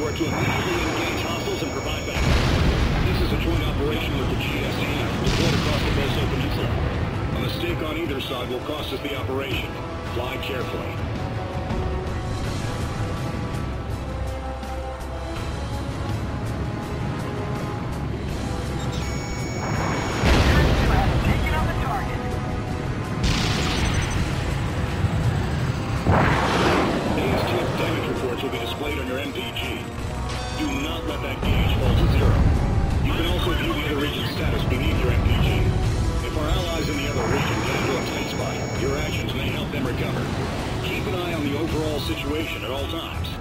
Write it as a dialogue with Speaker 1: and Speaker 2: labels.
Speaker 1: You are to immediately engage hostiles and provide backup. This is a joint operation with the GSAF, deployed across the Boso Peninsula. A mistake on either side will cost us the operation. Fly carefully. Will be displayed on your MPG. Do not let that gauge fall to zero. You can also view the other region's status beneath your MPG. If our allies in the other region get into a tight spot, your actions may help them recover. Keep an eye on the overall situation at all times.